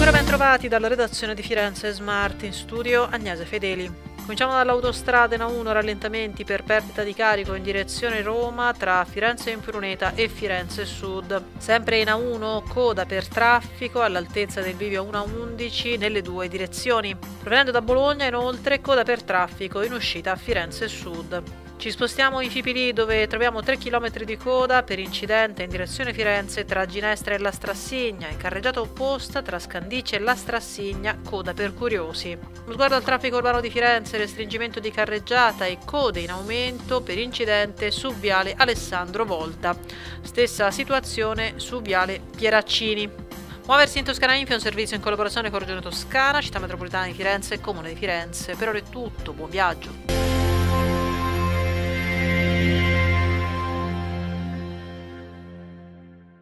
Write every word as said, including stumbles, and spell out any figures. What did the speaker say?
Ancora ben trovati dalla redazione di Firenze Smart, in studio Agnese Fedeli. Cominciamo dall'autostrada in A uno, rallentamenti per perdita di carico in direzione Roma tra Firenze Impruneta e Firenze Sud. Sempre in A uno, coda per traffico all'altezza del bivio uno a undici nelle due direzioni. Provenendo da Bologna inoltre coda per traffico in uscita a Firenze Sud. Ci spostiamo in Fipili dove troviamo tre chilometri di coda per incidente in direzione Firenze tra Ginestra e La Strassigna, in carreggiata opposta tra Scandicci e La Strassigna, coda per curiosi. Lo sguardo al traffico urbano di Firenze, restringimento di carreggiata e code in aumento per incidente su viale Alessandro Volta. Stessa situazione su viale Pieraccini. Muoversi in Toscana Info è un servizio in collaborazione con Regione Toscana, Città Metropolitana di Firenze e Comune di Firenze. Per ora è tutto, buon viaggio!